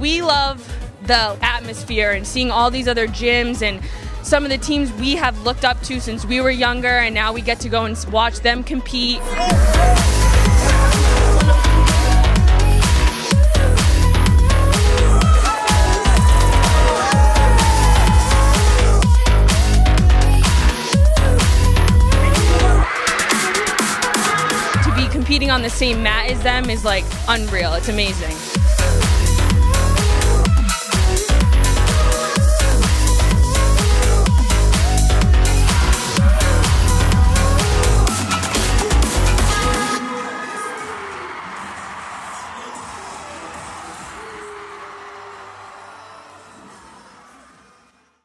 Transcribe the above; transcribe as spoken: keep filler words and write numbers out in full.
We love the atmosphere and seeing all these other gyms and some of the teams we have looked up to since we were younger, and now we get to go and watch them compete. To be competing on the same mat as them is like unreal. It's amazing.